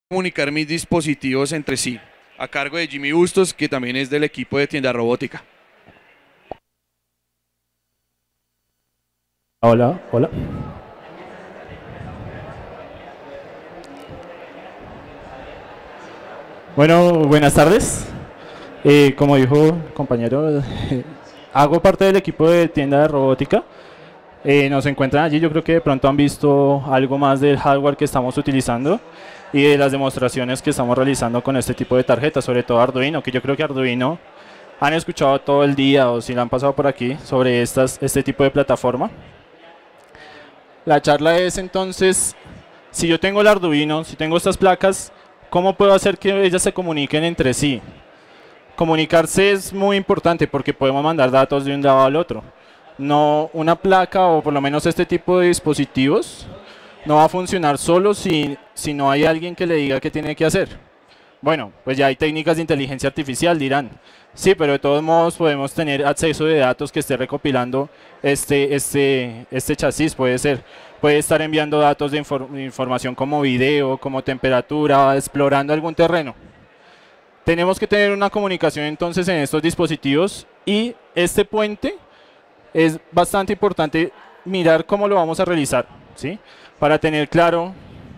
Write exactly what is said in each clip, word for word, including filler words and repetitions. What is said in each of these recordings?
comunicar mis dispositivos entre sí, a cargo de Jimmy Bustos, que también es del equipo de Tienda Robótica. Hola, hola. Bueno, buenas tardes. Eh, como dijo el compañero, eh, hago parte del equipo de Tienda de Robótica. Eh, nos encuentran allí, yo creo que de pronto han visto algo más del hardware que estamos utilizando y de las demostraciones que estamos realizando con este tipo de tarjetas, sobre todo Arduino, que yo creo que Arduino han escuchado todo el día o si la han pasado por aquí sobre estas, este tipo de plataforma. La charla es entonces, si yo tengo el Arduino, si tengo estas placas, ¿cómo puedo hacer que ellas se comuniquen entre sí? Comunicarse es muy importante porque podemos mandar datos de un lado al otro. No, una placa o por lo menos este tipo de dispositivos no va a funcionar solo si, si no hay alguien que le diga qué tiene que hacer. Bueno, pues ya hay técnicas de inteligencia artificial, dirán. Sí, pero de todos modos podemos tener acceso de datos que esté recopilando este, este, este chasis, puede ser. Puede estar enviando datos de infor información como video, como temperatura, explorando algún terreno. Tenemos que tener una comunicación entonces en estos dispositivos y este puente es bastante importante mirar cómo lo vamos a realizar, ¿sí? Para tener claro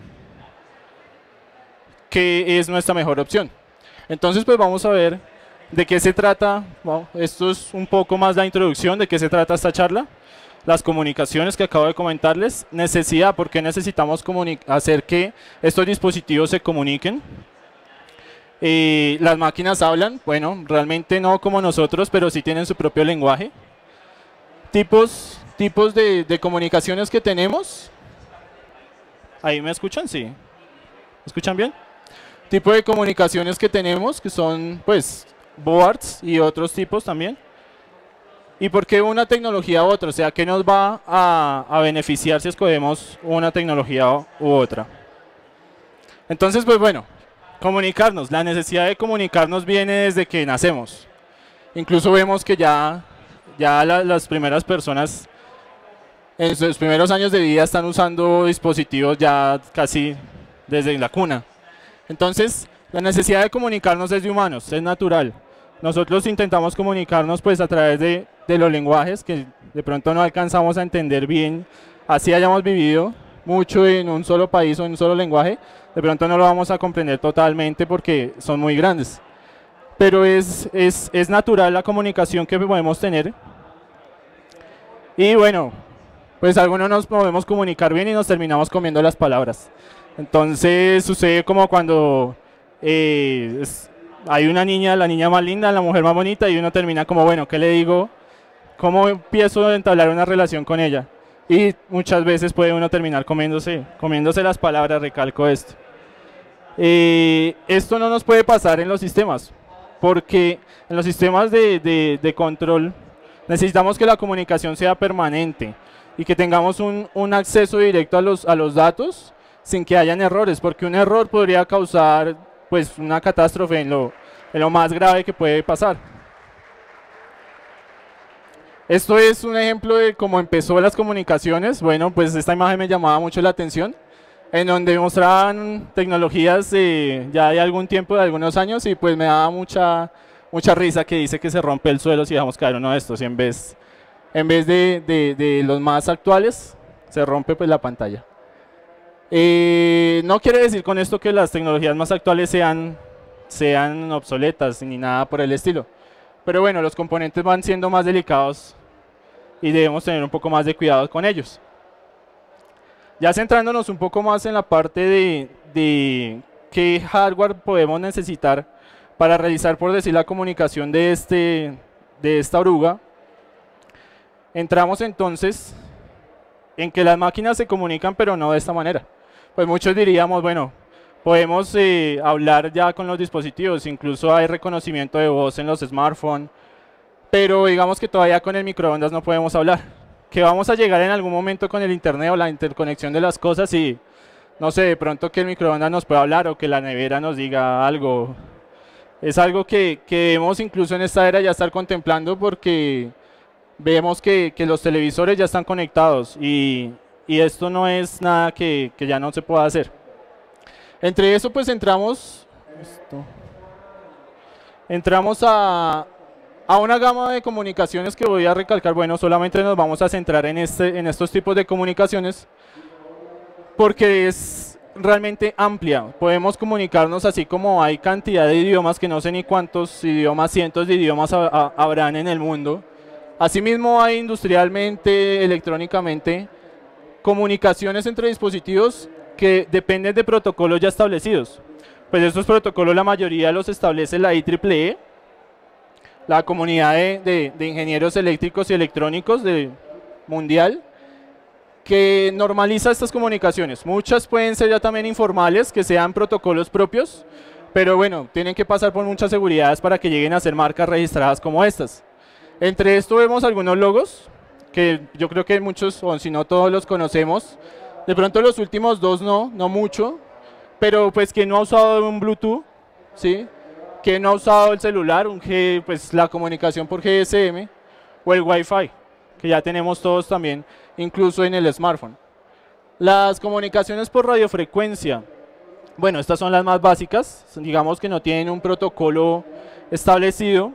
qué es nuestra mejor opción. Entonces, pues vamos a ver de qué se trata. Bueno, esto es un poco más la introducción de qué se trata esta charla. Las comunicaciones que acabo de comentarles. Necesidad, ¿por qué necesitamos hacer que estos dispositivos se comuniquen? Eh, las máquinas hablan, bueno, realmente no como nosotros, pero sí tienen su propio lenguaje. Tipos, tipos de, de comunicaciones que tenemos. ¿Ahí me escuchan? Sí. ¿Me escuchan bien? Tipo de comunicaciones que tenemos, que son, pues, boards y otros tipos también. ¿Y por qué una tecnología u otra? O sea, ¿qué nos va a, a beneficiar si escogemos una tecnología u otra? Entonces, pues bueno, comunicarnos. La necesidad de comunicarnos viene desde que nacemos. Incluso vemos que ya... Ya la, las primeras personas en sus primeros años de vida están usando dispositivos ya casi desde la cuna. Entonces, la necesidad de comunicarnos es de humanos, es natural. Nosotros intentamos comunicarnos pues a través de, de los lenguajes que de pronto no alcanzamos a entender bien, así hayamos vivido mucho en un solo país o en un solo lenguaje, de pronto no lo vamos a comprender totalmente porque son muy grandes. Pero es, es, es natural la comunicación que podemos tener. Y bueno, pues algunos nos podemos comunicar bien y nos terminamos comiendo las palabras. Entonces sucede como cuando eh, es, hay una niña, la niña más linda, la mujer más bonita, y uno termina como, bueno, ¿qué le digo? ¿Cómo empiezo a entablar una relación con ella? Y muchas veces puede uno terminar comiéndose, comiéndose las palabras, recalco esto. Eh, esto no nos puede pasar en los sistemas, porque en los sistemas de, de, de control necesitamos que la comunicación sea permanente y que tengamos un, un acceso directo a los, a los datos sin que hayan errores, porque un error podría causar pues, una catástrofe en lo, en lo más grave que puede pasar. Esto es un ejemplo de cómo empezó las comunicaciones. Bueno, pues esta imagen me llamaba mucho la atención, en donde mostraban tecnologías de, ya de algún tiempo, de algunos años, y pues me daba mucha, mucha risa que dice que se rompe el suelo si dejamos caer uno de estos, y en vez, en vez de, de, de los más actuales, se rompe pues la pantalla. Eh, no quiere decir con esto que las tecnologías más actuales sean, sean obsoletas ni nada por el estilo, pero bueno, los componentes van siendo más delicados y debemos tener un poco más de cuidado con ellos. Ya centrándonos un poco más en la parte de, de qué hardware podemos necesitar para realizar, por decir, la comunicación de, este, de esta oruga, entramos entonces en que las máquinas se comunican, pero no de esta manera. Pues muchos diríamos, bueno, podemos eh, hablar ya con los dispositivos, incluso hay reconocimiento de voz en los smartphones, pero digamos que todavía con el microondas no podemos hablar. Que vamos a llegar en algún momento con el internet o la interconexión de las cosas y no sé, de pronto que el microondas nos pueda hablar o que la nevera nos diga algo. Es algo que, que debemos incluso en esta era ya estar contemplando porque vemos que, que los televisores ya están conectados y, y esto no es nada que, que ya no se pueda hacer. Entre eso pues entramos, esto, entramos a, a una gama de comunicaciones que voy a recalcar. Bueno, solamente nos vamos a centrar en, este, en estos tipos de comunicaciones porque es realmente amplia. Podemos comunicarnos así como hay cantidad de idiomas, que no sé ni cuántos idiomas, cientos de idiomas a, a, habrán en el mundo. Asimismo hay industrialmente, electrónicamente, comunicaciones entre dispositivos que dependen de protocolos ya establecidos. Pues estos protocolos la mayoría los establece la I triple E, la comunidad de, de, de ingenieros eléctricos y electrónicos de, mundial, que normaliza estas comunicaciones. Muchas pueden ser ya también informales, que sean protocolos propios, pero bueno, tienen que pasar por muchas seguridades para que lleguen a ser marcas registradas como estas. Entre esto vemos algunos logos, que yo creo que muchos, o si no todos los conocemos. De pronto los últimos dos no, no mucho, pero pues quien no ha usado un Bluetooth, ¿sí? Quien no ha usado el celular, un G, pues la comunicación por G S M, o el Wi-Fi, que ya tenemos todos también, incluso en el smartphone. Las comunicaciones por radiofrecuencia, bueno, estas son las más básicas, digamos que no tienen un protocolo establecido,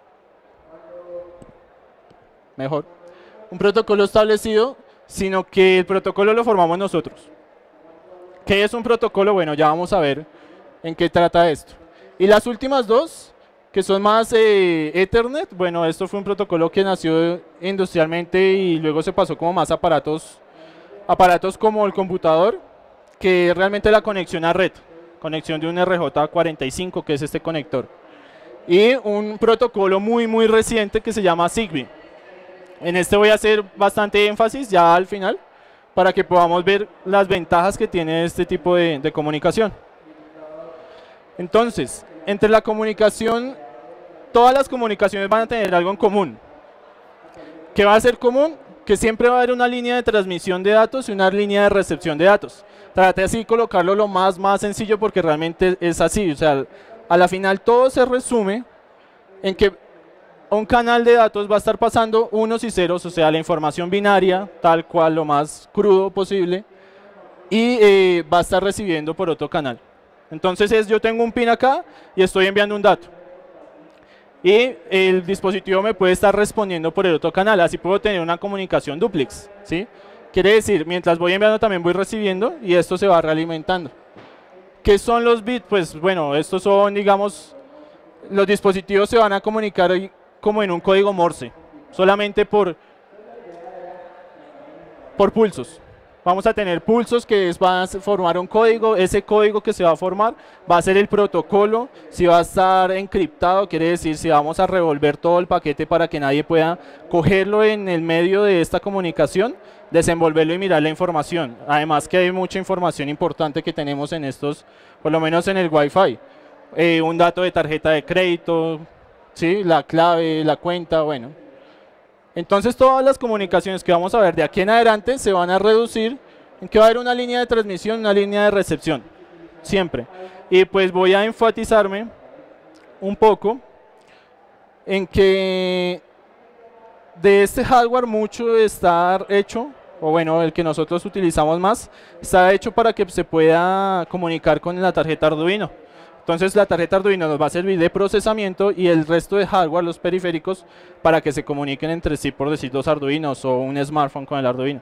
mejor, un protocolo establecido, sino que el protocolo lo formamos nosotros. ¿Qué es un protocolo? Bueno, ya vamos a ver en qué trata esto. Y las últimas dos, que son más eh, Ethernet, bueno, esto fue un protocolo que nació industrialmente y luego se pasó como más aparatos, aparatos como el computador, que realmente la conexión a red, conexión de un R J cuarenta y cinco, que es este conector. Y un protocolo muy muy reciente que se llama Zigbee. En este voy a hacer bastante énfasis ya al final, para que podamos ver las ventajas que tiene este tipo de, de comunicación. Entonces, entre la comunicación, todas las comunicaciones van a tener algo en común. ¿Qué va a ser común? Que siempre va a haber una línea de transmisión de datos y una línea de recepción de datos. Traté así de colocarlo lo más, más sencillo porque realmente es así. O sea, a la final todo se resume en que un canal de datos va a estar pasando unos y ceros, o sea, la información binaria, tal cual, lo más crudo posible, y eh, va a estar recibiendo por otro canal. Entonces es, yo tengo un pin acá y estoy enviando un dato. Y el dispositivo me puede estar respondiendo por el otro canal, así puedo tener una comunicación duplex, ¿sí? Quiere decir, mientras voy enviando también voy recibiendo y esto se va realimentando. ¿Qué son los bits? Pues bueno, estos son, digamos, los dispositivos se van a comunicar como en un código Morse, solamente por, por pulsos. Vamos a tener pulsos que es, van a formar un código, ese código que se va a formar va a ser el protocolo, si va a estar encriptado, quiere decir si vamos a revolver todo el paquete para que nadie pueda cogerlo en el medio de esta comunicación, desenvolverlo y mirar la información. Además que hay mucha información importante que tenemos en estos, por lo menos en el Wi-Fi, eh, un dato de tarjeta de crédito, ¿sí? La clave, la cuenta, bueno. Entonces todas las comunicaciones que vamos a ver de aquí en adelante se van a reducir en que va a haber una línea de transmisión, una línea de recepción, siempre. Y pues voy a enfatizarme un poco en que de este hardware mucho está hecho, o bueno, el que nosotros utilizamos más, está hecho para que se pueda comunicar con la tarjeta Arduino. Entonces la tarjeta Arduino nos va a servir de procesamiento y el resto de hardware, los periféricos, para que se comuniquen entre sí, por decir dos Arduinos o un smartphone con el Arduino.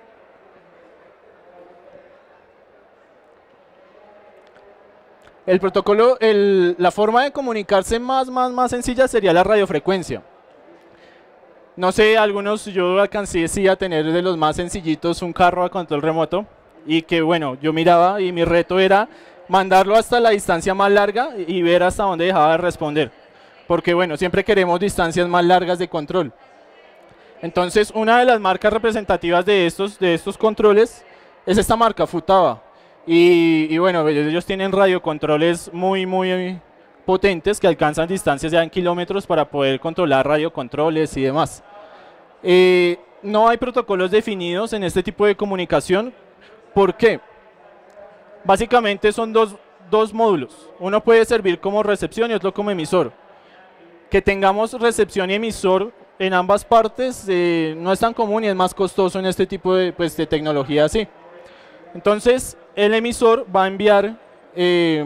El protocolo, el, la forma de comunicarse más, más, más sencilla sería la radiofrecuencia. No sé, algunos, yo alcancé sí a tener de los más sencillitos un carro a control remoto y que bueno, yo miraba y mi reto era mandarlo hasta la distancia más larga y ver hasta dónde dejaba de responder. Porque bueno, siempre queremos distancias más largas de control. Entonces, una de las marcas representativas de estos, de estos controles es esta marca, Futaba. Y, y bueno, ellos tienen radiocontroles muy, muy potentes que alcanzan distancias ya en kilómetros para poder controlar radiocontroles y demás. Eh, no hay protocolos definidos en este tipo de comunicación. ¿Por qué? Básicamente son dos, dos módulos. Uno puede servir como recepción y otro como emisor. Que tengamos recepción y emisor en ambas partes eh, no es tan común y es más costoso en este tipo de, pues, de tecnología así. Entonces el emisor va a enviar eh,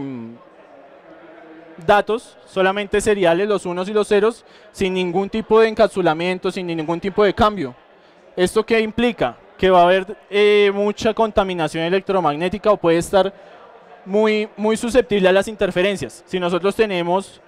datos, solamente seriales, los unos y los ceros, sin ningún tipo de encapsulamiento, sin ningún tipo de cambio. ¿Esto qué implica? Que va a haber eh, mucha contaminación electromagnética o puede estar muy, muy susceptible a las interferencias. Si nosotros tenemos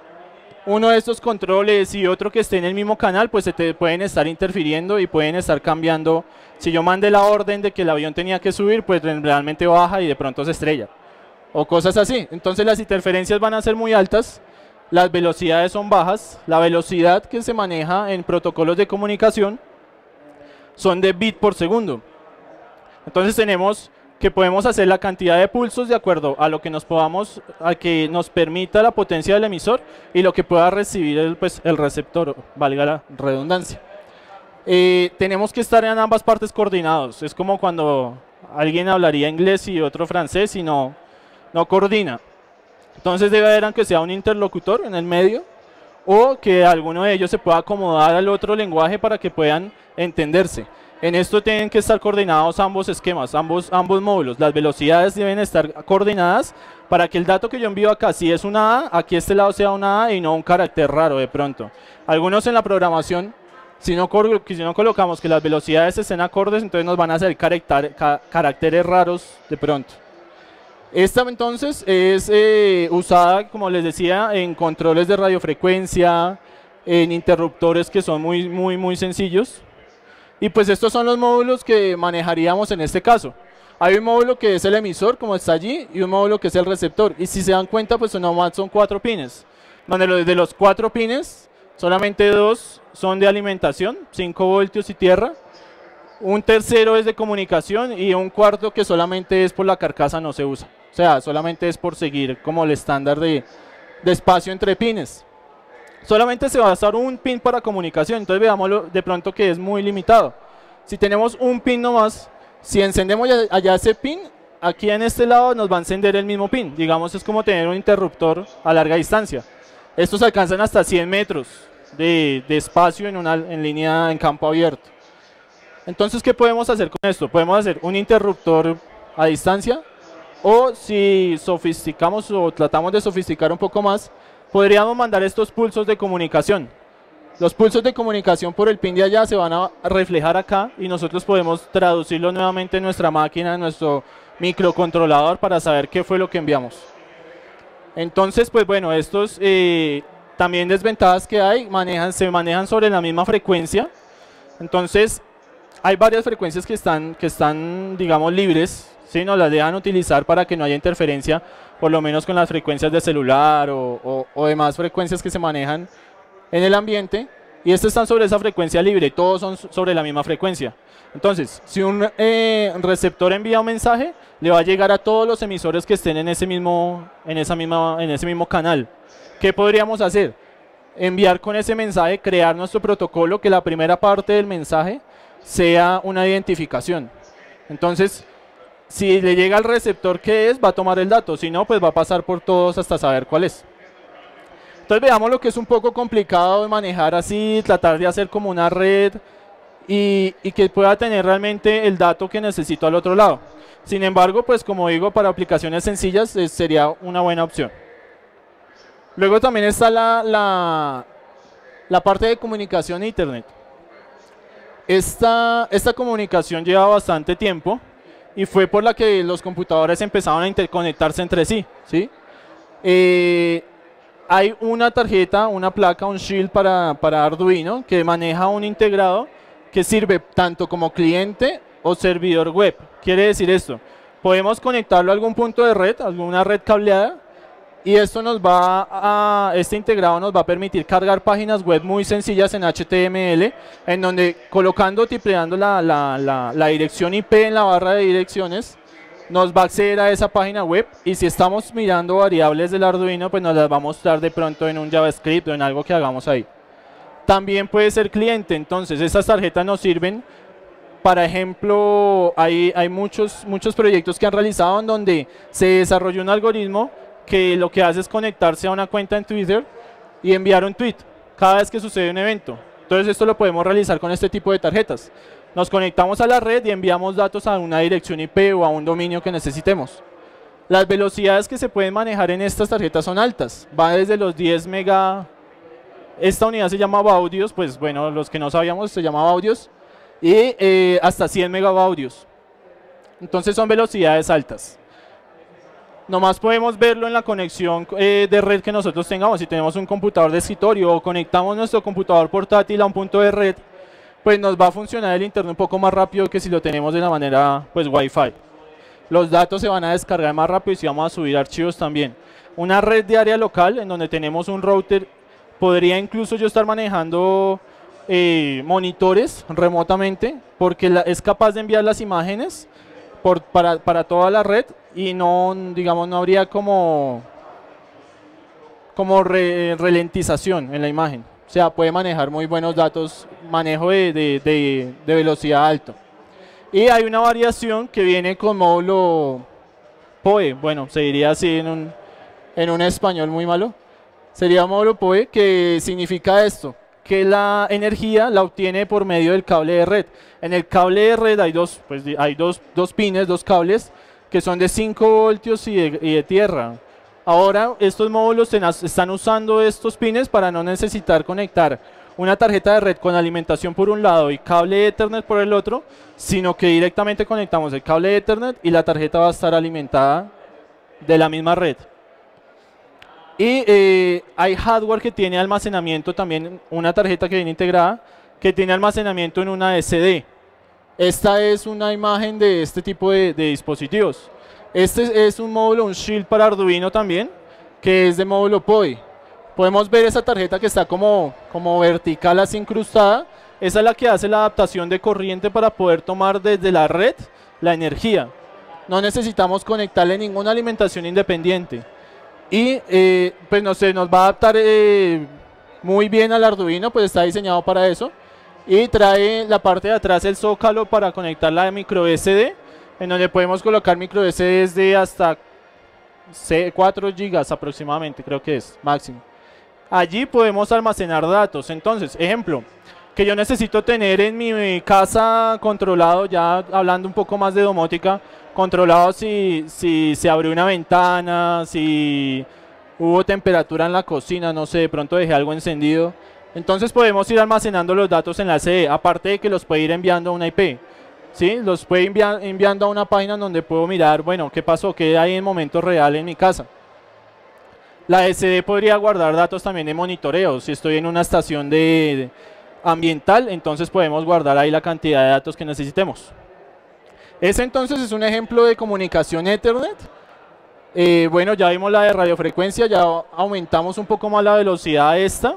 uno de estos controles y otro que esté en el mismo canal, pues se te pueden estar interfiriendo y pueden estar cambiando. Si yo mandé la orden de que el avión tenía que subir, pues realmente baja y de pronto se estrella. O cosas así. Entonces las interferencias van a ser muy altas, las velocidades son bajas, la velocidad que se maneja en protocolos de comunicación son de bit por segundo. Entonces tenemos que podemos hacer la cantidad de pulsos de acuerdo a lo que nos podamos, a que nos permita la potencia del emisor y lo que pueda recibir el, pues, el receptor, valga la redundancia. Eh, tenemos que estar en ambas partes coordinados. Es como cuando alguien hablaría inglés y otro francés y no, no coordina. Entonces debe haber aunque sea un interlocutor en el medio o que alguno de ellos se pueda acomodar al otro lenguaje para que puedan entenderse. En esto tienen que estar coordinados ambos esquemas, ambos, ambos módulos. Las velocidades deben estar coordinadas para que el dato que yo envío acá, si es una A, aquí este lado sea una A y no un carácter raro de pronto. Algunos en la programación, si no, si no colocamos que las velocidades estén acordes, entonces nos van a hacer caracter, ca, caracteres raros de pronto. Esta entonces es eh, usada, como les decía, en controles de radiofrecuencia, en interruptores que son muy, muy, muy sencillos. Y pues estos son los módulos que manejaríamos en este caso. Hay un módulo que es el emisor, como está allí, y un módulo que es el receptor. Y si se dan cuenta, pues nomás son cuatro pines. Donde de los cuatro pines, solamente dos son de alimentación, cinco voltios y tierra. Un tercero es de comunicación y un cuarto que solamente es por la carcasa, no se usa. O sea, solamente es por seguir como el estándar de, de espacio entre pines. Solamente se va a usar un pin para comunicación, entonces veámoslo de pronto que es muy limitado. Si tenemos un pin nomás, si encendemos allá ese pin, aquí en este lado nos va a encender el mismo pin. Digamos, es como tener un interruptor a larga distancia. Estos alcanzan hasta cien metros de, de espacio en, una, en línea en campo abierto. Entonces, ¿qué podemos hacer con esto? Podemos hacer un interruptor a distancia, o si sofisticamos o tratamos de sofisticar un poco más, podríamos mandar estos pulsos de comunicación. Los pulsos de comunicación por el pin de allá se van a reflejar acá y nosotros podemos traducirlo nuevamente en nuestra máquina, en nuestro microcontrolador para saber qué fue lo que enviamos. Entonces, pues bueno, estos eh, también desventajas que hay, manejan, se manejan sobre la misma frecuencia. Entonces, hay varias frecuencias que están, que están digamos, libres, ¿sí? Nos las dejan utilizar para que no haya interferencia, por lo menos con las frecuencias de celular o, o, o demás frecuencias que se manejan en el ambiente, y estas están sobre esa frecuencia libre, todos son sobre la misma frecuencia. Entonces, si un eh, receptor envía un mensaje, le va a llegar a todos los emisores que estén en ese mismo, en esa misma, en ese mismo canal. ¿Qué podríamos hacer? Enviar con ese mensaje, crear nuestro protocolo, que la primera parte del mensaje sea una identificación. Entonces, si le llega al receptor qué es, va a tomar el dato, si no, pues va a pasar por todos hasta saber cuál es. Entonces veamos lo que es un poco complicado de manejar así, tratar de hacer como una red y, y que pueda tener realmente el dato que necesito al otro lado. Sin embargo, pues como digo, para aplicaciones sencillas eh, sería una buena opción. Luego también está la, la, la parte de comunicación e internet. Esta, esta comunicación lleva bastante tiempo y fue por la que los computadores empezaron a interconectarse entre sí, ¿sí? Eh, hay una tarjeta, una placa, un shield para, para Arduino que maneja un integrado que sirve tanto como cliente o servidor web. Quiere decir esto, podemos conectarlo a algún punto de red, alguna red cableada, y esto nos va a, este integrado nos va a permitir cargar páginas web muy sencillas en H T M L, en donde colocando, tipleando la, la, la, la dirección I P en la barra de direcciones, nos va a acceder a esa página web, y si estamos mirando variables del Arduino, pues nos las va a mostrar de pronto en un JavaScript o en algo que hagamos ahí. También puede ser cliente, entonces estas tarjetas nos sirven, para ejemplo, hay, hay muchos, muchos proyectos que han realizado en donde se desarrolló un algoritmo que lo que hace es conectarse a una cuenta en Twitter y enviar un tweet cada vez que sucede un evento. Entonces esto lo podemos realizar con este tipo de tarjetas. Nos conectamos a la red y enviamos datos a una dirección I P o a un dominio que necesitemos. Las velocidades que se pueden manejar en estas tarjetas son altas, va desde los diez mega, esta unidad se llama baudios, pues bueno, los que no sabíamos se llama baudios, y eh, hasta cien megabaudios. Entonces son velocidades altas. Nomás podemos verlo en la conexión eh, de red que nosotros tengamos. Si tenemos un computador de escritorio o conectamos nuestro computador portátil a un punto de red, pues nos va a funcionar el internet un poco más rápido que si lo tenemos de la manera pues Wi-Fi. Los datos se van a descargar más rápido y si vamos a subir archivos también. Una red de área local en donde tenemos un router, podría incluso yo estar manejando eh, monitores remotamente porque la, es capaz de enviar las imágenes por, para, para toda la red y no, digamos, no habría como, como re, ralentización en la imagen. O sea, puede manejar muy buenos datos, manejo de, de, de, de velocidad alto. Y hay una variación que viene con módulo P O E, bueno, se diría así en un, en un español muy malo. Sería módulo P O E, que significa esto, que la energía la obtiene por medio del cable de red. En el cable de red hay dos, pues, hay dos, dos pines, dos cables, que son de cinco voltios y de, y de tierra. Ahora estos módulos están usando estos pines para no necesitar conectar una tarjeta de red con alimentación por un lado y cable Ethernet por el otro, sino que directamente conectamos el cable Ethernet y la tarjeta va a estar alimentada de la misma red. Y eh, hay hardware que tiene almacenamiento también, una tarjeta que viene integrada, que tiene almacenamiento en una S D. Esta es una imagen de este tipo de, de dispositivos. Este es un módulo, un shield para Arduino también, que es de módulo P O E. Podemos ver esa tarjeta que está como, como vertical, así incrustada. Esa es la que hace la adaptación de corriente para poder tomar desde la red la energía. No necesitamos conectarle ninguna alimentación independiente. Y eh, pues no sé, nos va a adaptar eh, muy bien al Arduino, pues está diseñado para eso. Y trae la parte de atrás el zócalo para conectar la micro S D, en donde podemos colocar micro S Ds de hasta cuatro gigas aproximadamente, creo que es máximo. Allí podemos almacenar datos. Entonces, ejemplo, que yo necesito tener en mi casa controlado, ya hablando un poco más de domótica, controlado si, si se abrió una ventana, si hubo temperatura en la cocina, no sé, de pronto dejé algo encendido. Entonces podemos ir almacenando los datos en la S D, aparte de que los puede ir enviando a una I P. ¿Sí? Los puede enviar enviando a una página donde puedo mirar, bueno, qué pasó, qué hay en momento real en mi casa. La S D podría guardar datos también de monitoreo. Si estoy en una estación de, de ambiental, entonces podemos guardar ahí la cantidad de datos que necesitemos. Ese entonces es un ejemplo de comunicación Ethernet. Eh, bueno, ya vimos la de radiofrecuencia, ya aumentamos un poco más la velocidad de esta.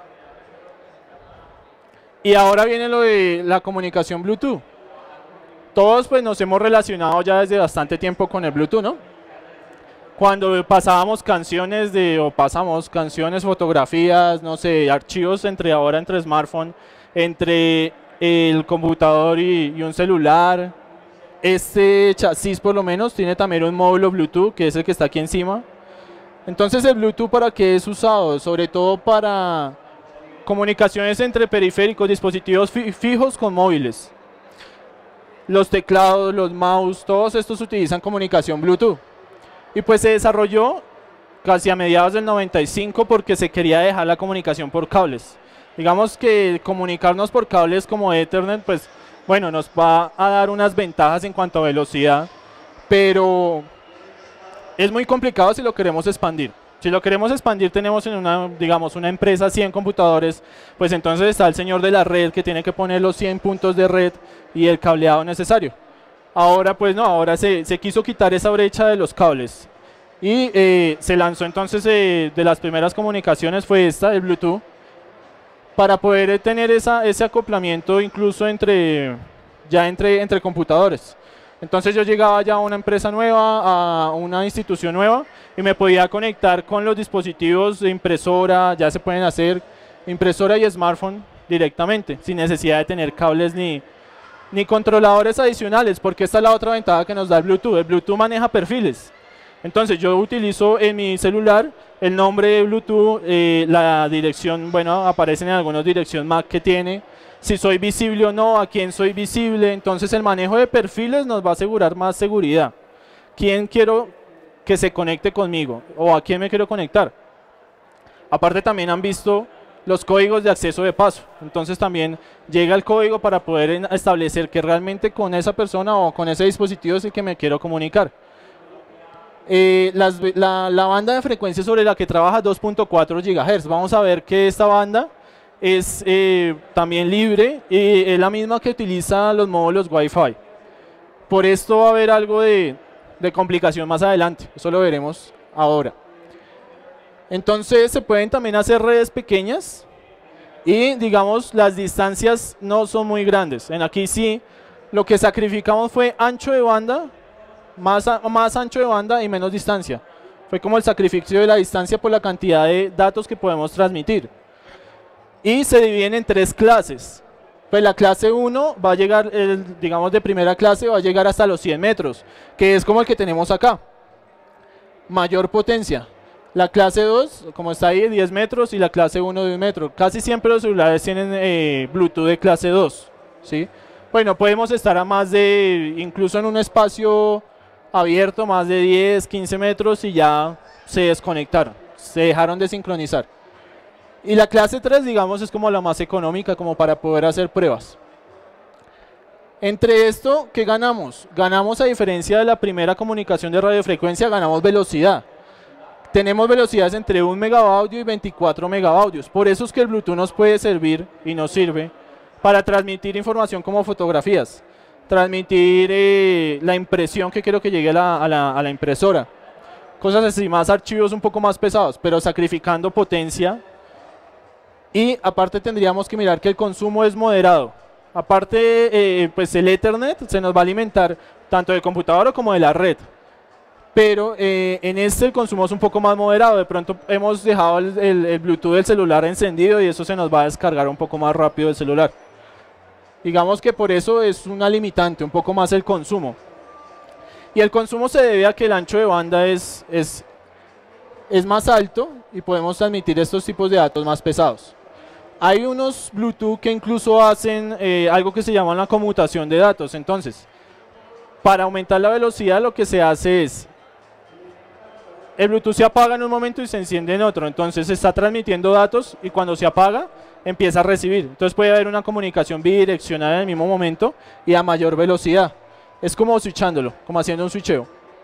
Y ahora viene lo de la comunicación Bluetooth. Todos pues nos hemos relacionado ya desde bastante tiempo con el Bluetooth, ¿no? Cuando pasábamos canciones de, o pasamos canciones, fotografías, no sé, archivos entre ahora entre smartphone, entre el computador y, y un celular. Este chasis por lo menos tiene también un módulo Bluetooth, que es el que está aquí encima. Entonces el Bluetooth, ¿para qué es usado? Sobre todo para comunicaciones entre periféricos, dispositivos fi- fijos con móviles. Los teclados, los mouse, todos estos utilizan comunicación Bluetooth. Y pues se desarrolló casi a mediados del noventa y cinco porque se quería dejar la comunicación por cables. Digamos que comunicarnos por cables como Ethernet, pues bueno, nos va a dar unas ventajas en cuanto a velocidad, pero es muy complicado si lo queremos expandir. Si lo queremos expandir, tenemos en una, digamos, una empresa cien computadores, pues entonces está el señor de la red que tiene que poner los cien puntos de red y el cableado necesario. Ahora pues no, ahora se, se quiso quitar esa brecha de los cables y eh, se lanzó entonces eh, de las primeras comunicaciones fue esta, el Bluetooth, para poder tener esa, ese acoplamiento incluso entre, ya entre, entre computadores. Entonces yo llegaba ya a una empresa nueva, a una institución nueva y me podía conectar con los dispositivos de impresora, ya se pueden hacer impresora y smartphone directamente, sin necesidad de tener cables ni, ni controladores adicionales, porque esta es la otra ventaja que nos da el Bluetooth. El Bluetooth maneja perfiles. Entonces yo utilizo en mi celular el nombre de Bluetooth, eh, la dirección, bueno, aparecen en algunas direcciones M A C que tiene, si soy visible o no, a quién soy visible. Entonces el manejo de perfiles nos va a asegurar más seguridad. ¿Quién quiero que se conecte conmigo o a quién me quiero conectar. Aparte también han visto los códigos de acceso de paso, entonces también llega el código para poder establecer que realmente con esa persona o con ese dispositivo es el que me quiero comunicar. Eh, las, la, la banda de frecuencia sobre la que trabaja dos punto cuatro gigahertz, vamos a ver que esta banda es eh, también libre y es la misma que utiliza los módulos Wi-Fi. Por esto va a haber algo de, de complicación más adelante, eso lo veremos ahora. Entonces se pueden también hacer redes pequeñas y digamos las distancias no son muy grandes. En aquí sí lo que sacrificamos fue ancho de banda, más, a, más ancho de banda y menos distancia. Fue como el sacrificio de la distancia por la cantidad de datos que podemos transmitir. Y se dividen en tres clases. Pues la clase uno va a llegar, el, digamos de primera clase, va a llegar hasta los cien metros, que es como el que tenemos acá. Mayor potencia. La clase dos, como está ahí, diez metros y la clase uno de un metro. Casi siempre los celulares tienen eh, Bluetooth de clase dos, ¿sí? Bueno, podemos estar a más de, incluso en un espacio abierto, más de diez, quince metros y ya se desconectaron, se dejaron de sincronizar. Y la clase tres, digamos, es como la más económica, como para poder hacer pruebas. Entre esto, ¿qué ganamos? Ganamos, a diferencia de la primera comunicación de radiofrecuencia, ganamos velocidad. Tenemos velocidades entre un megabaudio y veinticuatro megabaudios. Por eso es que el Bluetooth nos puede servir y nos sirve para transmitir información como fotografías, transmitir eh, la impresión que quiero que llegue a la, a, la, a la impresora. Cosas así, más archivos un poco más pesados, pero sacrificando potencia. Y aparte tendríamos que mirar que el consumo es moderado. Aparte, eh, pues el Ethernet se nos va a alimentar tanto del computador como de la red. Pero eh, en este el consumo es un poco más moderado. De pronto hemos dejado el, el, el Bluetooth del celular encendido y eso se nos va a descargar un poco más rápido del celular. Digamos que por eso es una limitante, un poco más el consumo. Y el consumo se debe a que el ancho de banda es, es, es más alto y podemos transmitir estos tipos de datos más pesados. Hay unos Bluetooth que incluso hacen eh, algo que se llama la conmutación de datos. Entonces, para aumentar la velocidad lo que se hace es, el Bluetooth se apaga en un momento y se enciende en otro, entonces se está transmitiendo datos y cuando se apaga empieza a recibir. Entonces puede haber una comunicación bidireccional en el mismo momento y a mayor velocidad. Es como switchándolo, como haciendo un switcheo.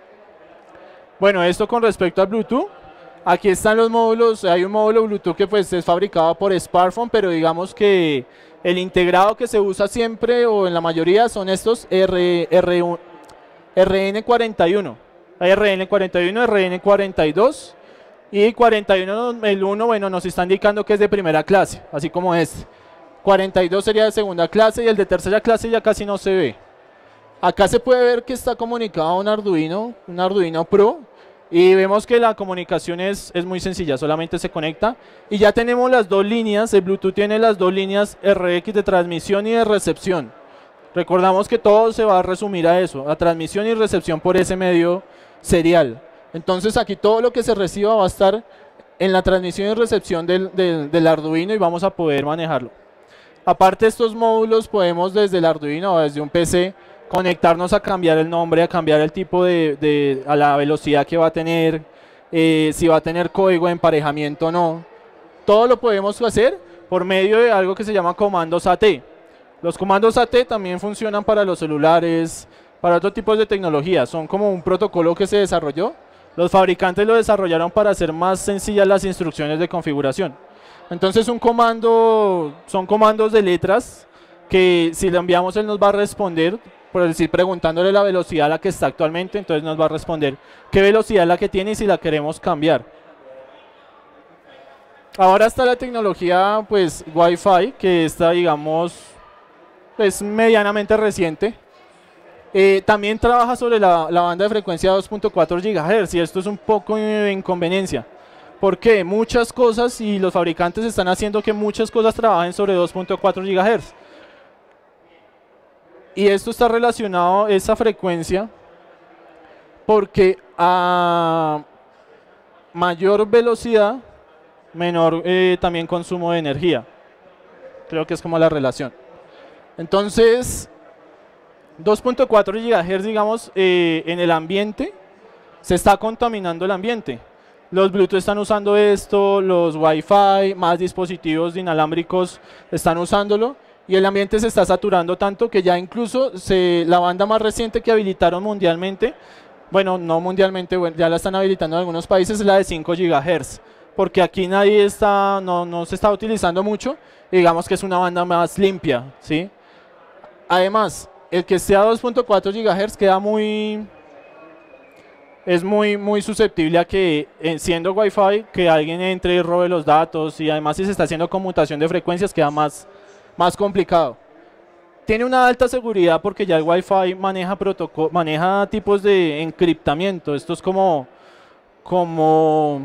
Bueno, esto con respecto al Bluetooth. Aquí están los módulos, hay un módulo Bluetooth que pues es fabricado por Sparkphone, pero digamos que el integrado que se usa siempre o en la mayoría son estos R, R, R N cuarenta y uno. Hay R N cuarenta y uno, R N cuarenta y dos y cuarenta y uno, el uno, bueno, nos está indicando que es de primera clase, así como este. cuarenta y dos sería de segunda clase y el de tercera clase ya casi no se ve. Acá se puede ver que está comunicado a un Arduino, un Arduino Pro, y vemos que la comunicación es, es muy sencilla, solamente se conecta y ya tenemos las dos líneas. El Bluetooth tiene las dos líneas R X de transmisión y de recepción. Recordamos que todo se va a resumir a eso, a transmisión y recepción por ese medio serial. Entonces aquí todo lo que se reciba va a estar en la transmisión y recepción del, del, del Arduino y vamos a poder manejarlo. Aparte de estos módulos podemos desde el Arduino o desde un P C conectarnos a cambiar el nombre, a cambiar el tipo de, de a la velocidad que va a tener, eh, si va a tener código de emparejamiento o no. Todo lo podemos hacer por medio de algo que se llama comandos A T. Los comandos A T también funcionan para los celulares, para otros tipos de tecnología. Son como un protocolo que se desarrolló. Los fabricantes lo desarrollaron para hacer más sencillas las instrucciones de configuración. Entonces un comando, son comandos de letras que si le enviamos él nos va a responder, por decir, preguntándole la velocidad a la que está actualmente, entonces nos va a responder qué velocidad es la que tiene y si la queremos cambiar. Ahora está la tecnología pues Wi-Fi, que está digamos pues medianamente reciente. Eh, también trabaja sobre la, la banda de frecuencia dos punto cuatro gigahertz y esto es un poco de inconveniencia. Porque muchas cosas y los fabricantes están haciendo que muchas cosas trabajen sobre dos punto cuatro gigahertz. Y esto está relacionado, esa frecuencia, porque a mayor velocidad, menor eh, también consumo de energía. Creo que es como la relación. Entonces, dos punto cuatro gigahertz, digamos, eh, en el ambiente, se está contaminando el ambiente. Los Bluetooth están usando esto, los Wi-Fi, más dispositivos inalámbricos están usándolo y el ambiente se está saturando tanto que ya incluso se, la banda más reciente que habilitaron mundialmente, bueno, no mundialmente, bueno, ya la están habilitando en algunos países, es la de cinco gigahertz, porque aquí nadie está, no, no se está utilizando mucho, y digamos que es una banda más limpia, ¿sí? Además, el que esté a dos punto cuatro gigahertz queda muy... es muy, muy susceptible a que, siendo Wi-Fi, que alguien entre y robe los datos, y además si se está haciendo conmutación de frecuencias queda más, más complicado. Tiene una alta seguridad porque ya el Wi-Fi maneja, maneja tipos de encriptamiento. Esto es como, como,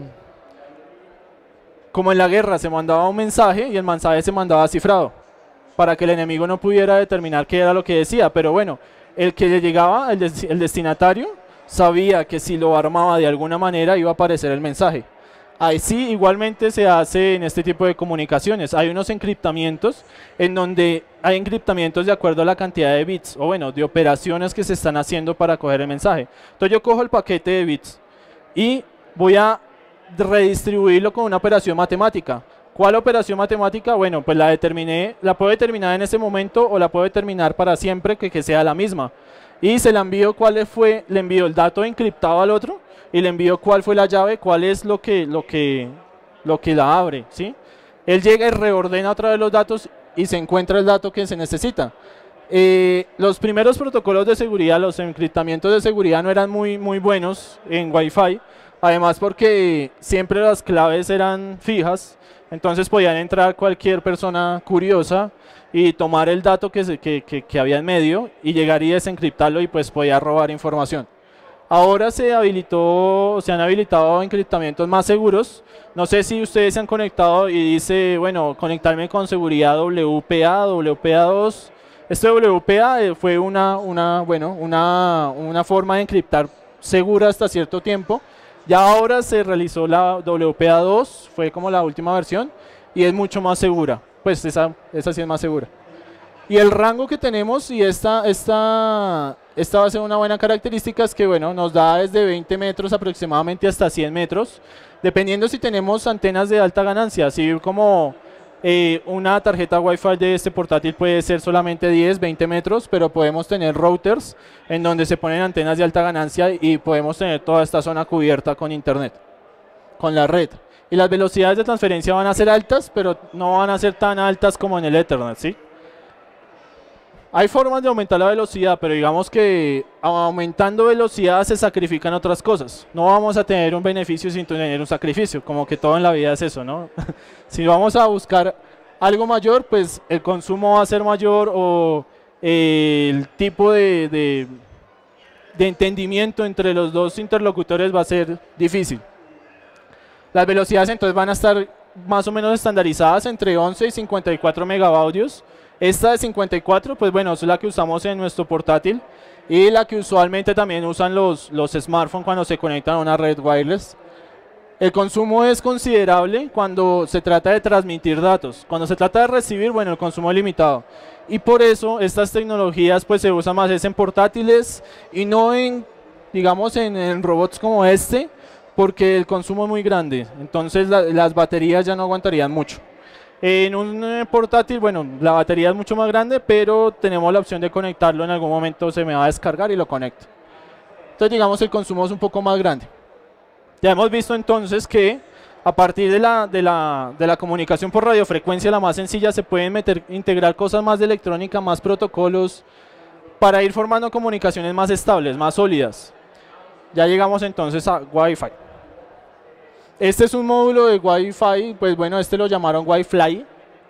como en la guerra, se mandaba un mensaje y el mensaje se mandaba cifrado para que el enemigo no pudiera determinar qué era lo que decía, pero bueno, el que le llegaba, el, des el destinatario, sabía que si lo armaba de alguna manera iba a aparecer el mensaje. Así igualmente se hace en este tipo de comunicaciones. Hay unos encriptamientos en donde hay encriptamientos de acuerdo a la cantidad de bits, o bueno, de operaciones que se están haciendo para coger el mensaje. Entonces yo cojo el paquete de bits y voy a redistribuirlo con una operación matemática. ¿Cuál operación matemática? Bueno, pues la determiné, la puedo determinar en ese momento o la puedo determinar para siempre que, que sea la misma. Y se la envío cuál fue, le envío el dato encriptado al otro y le envío cuál fue la llave, cuál es lo que, lo que, lo que la abre, ¿sí? Él llega y reordena otra vez los datos y se encuentra el dato que se necesita. Eh, los primeros protocolos de seguridad, los encriptamientos de seguridad no eran muy, muy buenos en Wi-Fi, además porque siempre las claves eran fijas, entonces podían entrar cualquier persona curiosa y tomar el dato que, se, que, que, que había en medio y llegar y desencriptarlo y pues podía robar información. Ahora se habilitó, se han habilitado encriptamientos más seguros. No sé si ustedes se han conectado y dice, bueno, conectarme con seguridad W P A, W P A dos. Este W P A fue una, una, bueno, una, una forma de encriptar segura hasta cierto tiempo. Ya ahora se realizó la W P A dos, fue como la última versión y es mucho más segura. Pues esa, esa sí es más segura. Y el rango que tenemos, y esta, esta, esta va a ser una buena característica, es que bueno, nos da desde veinte metros aproximadamente hasta cien metros, dependiendo si tenemos antenas de alta ganancia, así como eh, una tarjeta Wi-Fi de este portátil puede ser solamente diez, veinte metros, pero podemos tener routers en donde se ponen antenas de alta ganancia y podemos tener toda esta zona cubierta con internet, con la red. Y las velocidades de transferencia van a ser altas, pero no van a ser tan altas como en el Ethernet, ¿sí? Hay formas de aumentar la velocidad, pero digamos que aumentando velocidad se sacrifican otras cosas. No vamos a tener un beneficio sin tener un sacrificio, como que todo en la vida es eso, ¿no? Si vamos a buscar algo mayor, pues el consumo va a ser mayor o eh, el tipo de, de, de entendimiento entre los dos interlocutores va a ser difícil. Las velocidades entonces van a estar más o menos estandarizadas entre once y cincuenta y cuatro megabaudios. Esta de cincuenta y cuatro, pues bueno, es la que usamos en nuestro portátil y la que usualmente también usan los, los smartphones cuando se conectan a una red wireless. El consumo es considerable cuando se trata de transmitir datos. Cuando se trata de recibir, bueno, el consumo es limitado. Y por eso estas tecnologías pues se usan más es en portátiles y no en, digamos, en, en robots como este, porque el consumo es muy grande. Entonces la, las baterías ya no aguantarían mucho. En un eh, portátil, bueno, la batería es mucho más grande, pero tenemos la opción de conectarlo en algún momento, se me va a descargar y lo conecto. Entonces digamos el consumo es un poco más grande. Ya hemos visto entonces que a partir de la, de la, de la comunicación por radiofrecuencia, la más sencilla, se pueden meter, integrar cosas más de electrónica, más protocolos, para ir formando comunicaciones más estables, más sólidas. Ya llegamos entonces a Wi-Fi. Este es un módulo de Wi-Fi, pues bueno, este lo llamaron Wi-Fi.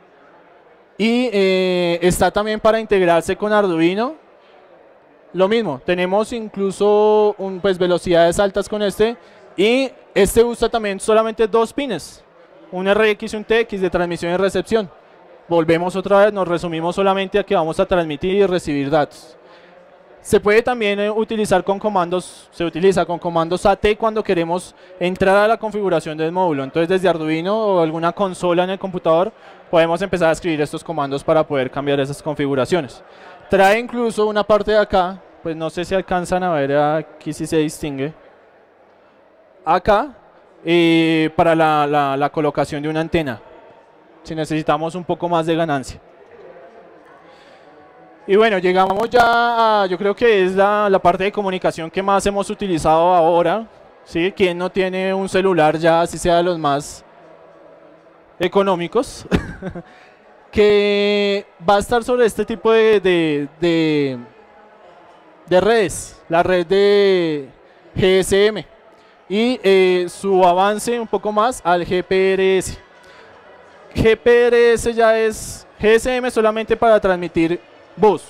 Y eh, está también para integrarse con Arduino. Lo mismo, tenemos incluso un, pues, velocidades altas con este. Y este usa también solamente dos pines, un R X y un T X de transmisión y recepción. Volvemos otra vez, nos resumimos solamente a que vamos a transmitir y recibir datos. Se puede también eh, utilizar con comandos, se utiliza con comandos A T cuando queremos entrar a la configuración del módulo. Entonces desde Arduino o alguna consola en el computador podemos empezar a escribir estos comandos para poder cambiar esas configuraciones. Trae incluso una parte de acá, pues no sé si alcanzan a ver aquí si se distingue. acá eh, para la, la, la colocación de una antena, si necesitamos un poco más de ganancia. Y bueno, llegamos ya a, yo creo que es la, la parte de comunicación que más hemos utilizado ahora, ¿sí? ¿Quién no tiene un celular ya, así sea de los más económicos? Que va a estar sobre este tipo de, de, de, de redes, la red de G S M y eh, su avance un poco más al G P R S. G P R S ya es G S M solamente para transmitir voz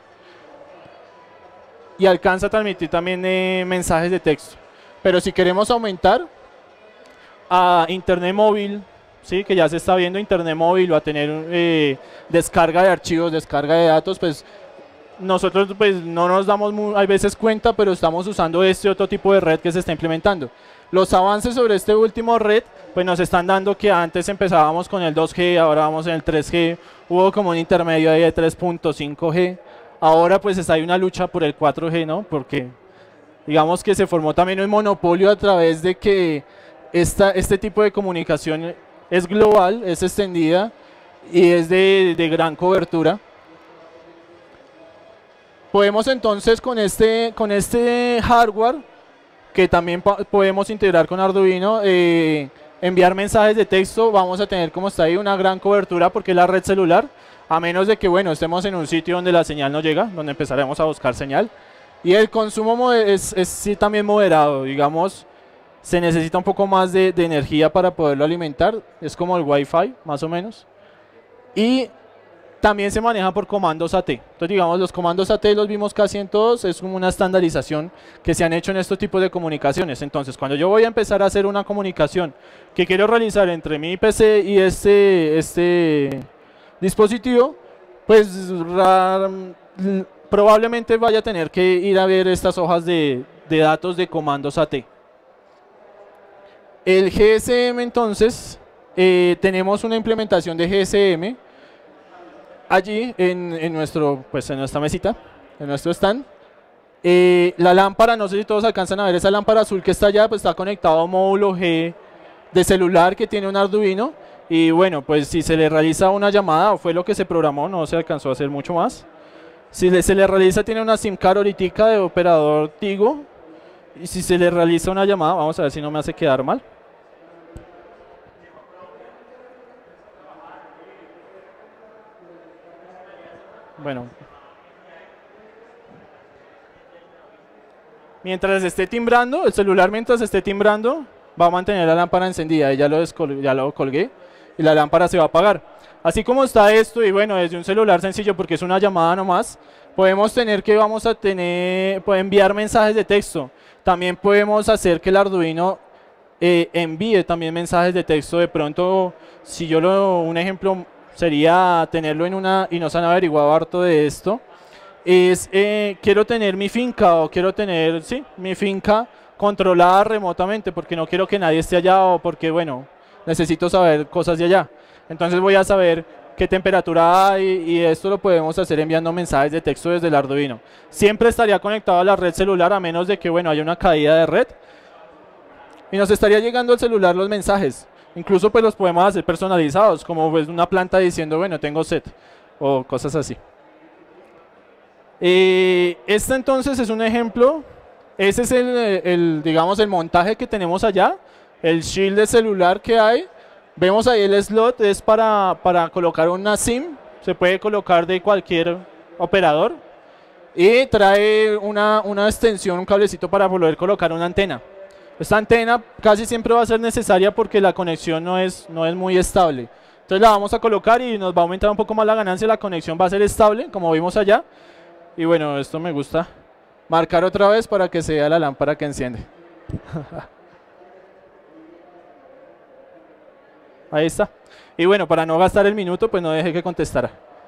y alcanza a transmitir también eh, mensajes de texto, pero si queremos aumentar a internet móvil, ¿sí? Que ya se está viendo internet móvil, va a tener eh, descarga de archivos, descarga de datos, pues nosotros pues no nos damos muy, hay veces cuenta, pero estamos usando este otro tipo de red que se está implementando. Los avances sobre este último red pues nos están dando que antes empezábamos con el dos G, ahora vamos en el tres G, hubo como un intermedio ahí de tres punto cinco G, ahora pues hay una lucha por el cuatro G, ¿no? Porque digamos que se formó también un monopolio a través de que esta, este tipo de comunicación es global, es extendida y es de, de gran cobertura. Podemos entonces con este, con este hardware, que también podemos integrar con Arduino, eh, enviar mensajes de texto. Vamos a tener, como está ahí, una gran cobertura porque es la red celular, a menos de que bueno, estemos en un sitio donde la señal no llega, donde empezaremos a buscar señal. Y el consumo es, es sí también moderado, digamos, se necesita un poco más de, de energía para poderlo alimentar, es como el Wi-Fi, más o menos. Y también se maneja por comandos A T. Entonces, digamos, los comandos A T los vimos casi en todos, es como una estandarización que se han hecho en estos tipos de comunicaciones. Entonces, cuando yo voy a empezar a hacer una comunicación que quiero realizar entre mi P C y este, este dispositivo, pues probablemente vaya a tener que ir a ver estas hojas de, de datos de comandos A T. El G S M, entonces, eh, tenemos una implementación de G S M allí en, en, nuestro, pues en nuestra mesita, en nuestro stand. Eh, la lámpara, no sé si todos alcanzan a ver esa lámpara azul que está allá, pues está conectado a un módulo G de celular que tiene un Arduino. Y bueno, pues si se le realiza una llamada, o fue lo que se programó, no se alcanzó a hacer mucho más. Si le, se le realiza, tiene una SIM card ahorita de operador Tigo. Y si se le realiza una llamada, vamos a ver si no me hace quedar mal. Bueno, mientras esté timbrando, el celular mientras esté timbrando va a mantener la lámpara encendida, y ya lo, ya lo colgué y la lámpara se va a apagar. Así como está esto, y bueno, desde un celular sencillo porque es una llamada nomás, podemos tener que vamos a tener, puede enviar mensajes de texto. También podemos hacer que el Arduino eh, envíe también mensajes de texto. De pronto, si yo lo, un ejemplo sería tenerlo en una, y nos han averiguado harto de esto, es eh, quiero tener mi finca o quiero tener, sí, mi finca controlada remotamente porque no quiero que nadie esté allá o porque, bueno, necesito saber cosas de allá. Entonces voy a saber qué temperatura hay y esto lo podemos hacer enviando mensajes de texto desde el Arduino. Siempre estaría conectado a la red celular a menos de que, bueno, haya una caída de red y nos estaría llegando al celular los mensajes. Incluso pues los podemos hacer personalizados, como pues una planta diciendo, bueno, tengo sed, o cosas así. Eh, este entonces es un ejemplo, ese es el, el, digamos, el montaje que tenemos allá, el shield de celular que hay. Vemos ahí el slot, es para, para colocar una SIM, se puede colocar de cualquier operador. Y trae una, una extensión, un cablecito para poder colocar una antena. Esta antena casi siempre va a ser necesaria porque la conexión no es, no es muy estable. Entonces la vamos a colocar y nos va a aumentar un poco más la ganancia, la conexión va a ser estable, como vimos allá. Y bueno, esto me gusta marcar otra vez para que se vea la lámpara que enciende. Ahí está. Y bueno, para no gastar el minuto, pues no dejé que contestara.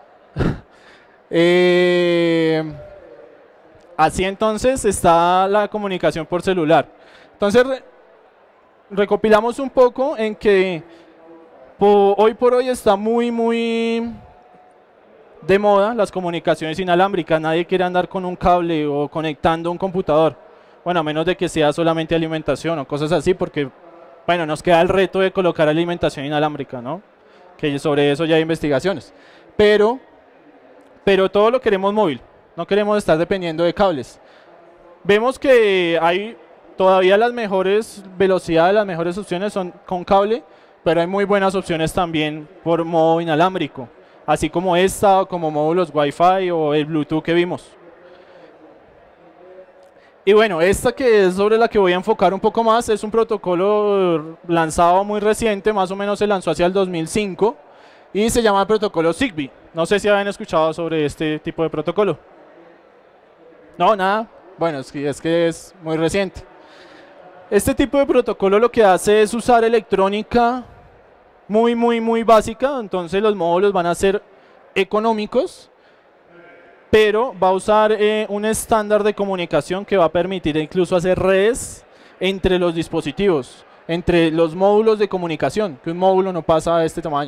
eh, así entonces está la comunicación por celular. Entonces, re recopilamos un poco en que po hoy por hoy está muy, muy de moda las comunicaciones inalámbricas. Nadie quiere andar con un cable o conectando un computador. bueno, a menos de que sea solamente alimentación o cosas así, porque, bueno, nos queda el reto de colocar alimentación inalámbrica, ¿no? Que sobre eso ya hay investigaciones. Pero, pero todo lo queremos móvil, no queremos estar dependiendo de cables. Vemos que hay todavía las mejores velocidades, las mejores opciones son con cable, pero hay muy buenas opciones también por modo inalámbrico, así como esta, o como módulos Wi-Fi o el Bluetooth que vimos. Y bueno, esta que es sobre la que voy a enfocar un poco más, es un protocolo lanzado muy reciente, más o menos se lanzó hacia el dos mil cinco, y se llama el protocolo Zigbee. No sé si habían escuchado sobre este tipo de protocolo. No, nada. Bueno, es que es, que es muy reciente. Este tipo de protocolo lo que hace es usar electrónica muy, muy, muy básica, entonces los módulos van a ser económicos, pero va a usar eh, un estándar de comunicación que va a permitir incluso hacer redes entre los dispositivos, entre los módulos de comunicación, que un módulo no pasa de este tamaño.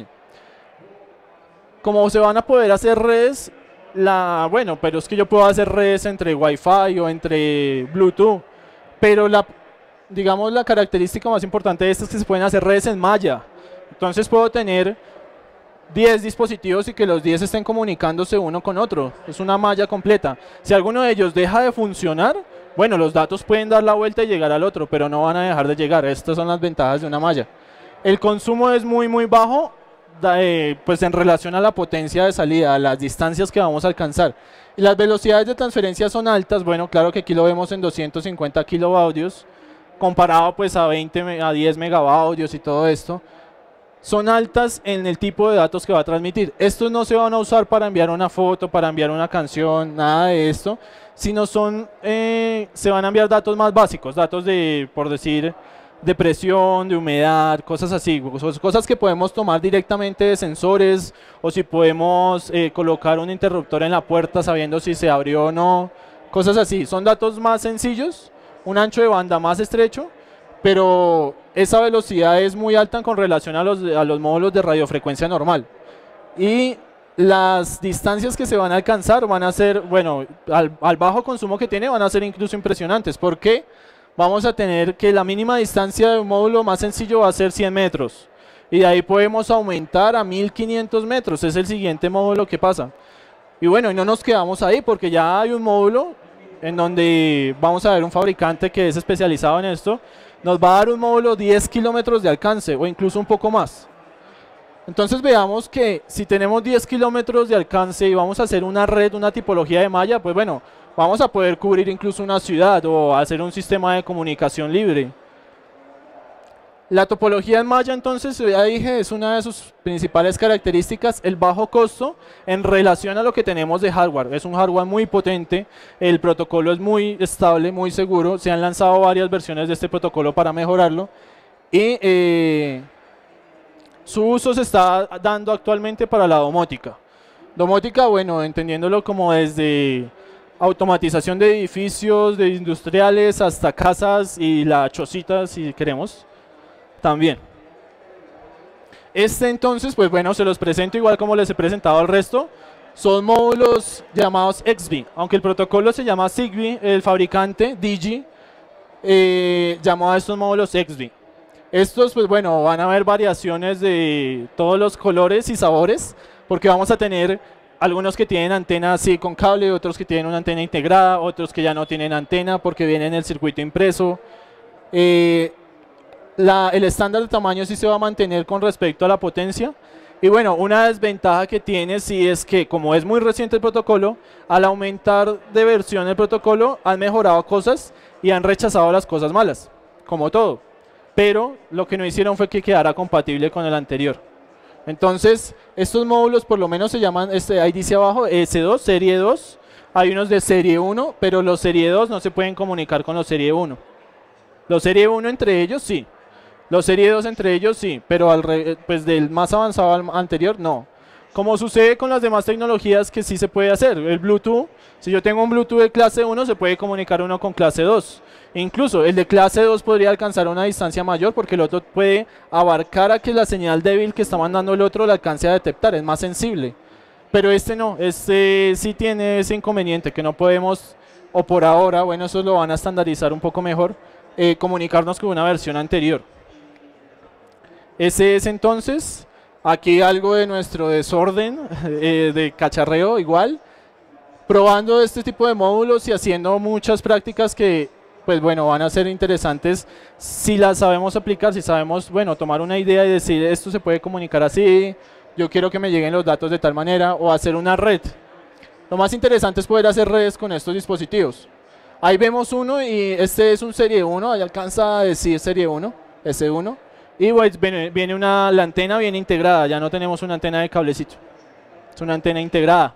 Como se van a poder hacer redes, la, bueno, pero es que yo puedo hacer redes entre Wi-Fi o entre Bluetooth, pero la, digamos, la característica más importante de esto es que se pueden hacer redes en malla. Entonces puedo tener diez dispositivos y que los diez estén comunicándose uno con otro. Es una malla completa. Si alguno de ellos deja de funcionar, bueno, los datos pueden dar la vuelta y llegar al otro, pero no van a dejar de llegar. Estas son las ventajas de una malla. El consumo es muy, muy bajo, eh, pues en relación a la potencia de salida, a las distancias que vamos a alcanzar. Y las velocidades de transferencia son altas. Bueno, claro que aquí lo vemos en doscientos cincuenta kilovatios, comparado pues a veinte, a diez megavatios y todo esto. Son altas en el tipo de datos que va a transmitir. Estos no se van a usar para enviar una foto, para enviar una canción, nada de esto, sino son, eh, se van a enviar datos más básicos, datos de, por decir, de presión, de humedad, cosas así, cosas que podemos tomar directamente de sensores, o si podemos eh, colocar un interruptor en la puerta sabiendo si se abrió o no, cosas así. Son datos más sencillos, un ancho de banda más estrecho, pero esa velocidad es muy alta con relación a los, a los módulos de radiofrecuencia normal. Y las distancias que se van a alcanzar van a ser, bueno, al, al bajo consumo que tiene van a ser incluso impresionantes, porque vamos a tener que la mínima distancia de un módulo más sencillo va a ser cien metros. Y de ahí podemos aumentar a mil quinientos metros, es el siguiente módulo que pasa. Y bueno, y no nos quedamos ahí, porque ya hay un módulo en donde vamos a ver un fabricante que es especializado en esto, nos va a dar un módulo diez kilómetros de alcance o incluso un poco más. Entonces veamos que si tenemos diez kilómetros de alcance y vamos a hacer una red, una tipología de malla, pues bueno, vamos a poder cubrir incluso una ciudad o hacer un sistema de comunicación libre. La topología en malla, entonces, ya dije, es una de sus principales características, el bajo costo en relación a lo que tenemos de hardware. Es un hardware muy potente, el protocolo es muy estable, muy seguro, se han lanzado varias versiones de este protocolo para mejorarlo y eh, su uso se está dando actualmente para la domótica. Domótica, bueno, entendiéndolo como desde automatización de edificios, de industriales, hasta casas y la chocita, si queremos. También. Este entonces, pues bueno, se los presento igual como les he presentado al resto. Son módulos llamados Xbee, aunque el protocolo se llama Zigbee, el fabricante Digi eh, llamó a estos módulos Xbee. Estos, pues bueno, van a haber variaciones de todos los colores y sabores, porque vamos a tener algunos que tienen antena así con cable, otros que tienen una antena integrada, otros que ya no tienen antena porque vienen en el circuito impreso. Eh, La, el estándar de tamaño sí se va a mantener con respecto a la potencia. Y bueno, una desventaja que tiene sí es que como es muy reciente el protocolo, al aumentar de versión el protocolo han mejorado cosas y han rechazado las cosas malas, como todo. Pero lo que no hicieron fue que quedara compatible con el anterior. Entonces, estos módulos por lo menos se llaman, este, ahí dice abajo, S dos, serie dos. Hay unos de serie uno, pero los serie dos no se pueden comunicar con los serie uno. Los serie uno entre ellos sí. Los serie dos entre ellos sí, pero al re, pues del más avanzado al anterior no. Como sucede con las demás tecnologías que sí se puede hacer. El Bluetooth, si yo tengo un Bluetooth de clase uno, se puede comunicar uno con clase dos. Incluso el de clase dos podría alcanzar una distancia mayor porque el otro puede abarcar a que la señal débil que está mandando el otro la alcance a detectar, es más sensible. Pero este no, este sí tiene ese inconveniente que no podemos o por ahora, bueno, eso lo van a estandarizar un poco mejor, eh, comunicarnos con una versión anterior. Ese es entonces, aquí algo de nuestro desorden eh, de cacharreo igual, probando este tipo de módulos y haciendo muchas prácticas que, pues bueno, van a ser interesantes si las sabemos aplicar, si sabemos, bueno, tomar una idea y decir, esto se puede comunicar así, yo quiero que me lleguen los datos de tal manera, o hacer una red. Lo más interesante es poder hacer redes con estos dispositivos. Ahí vemos uno y este es un serie uno, ahí alcanza a decir serie uno, ese uno. Y pues viene, viene una, la antena viene integrada, ya no tenemos una antena de cablecito, es una antena integrada.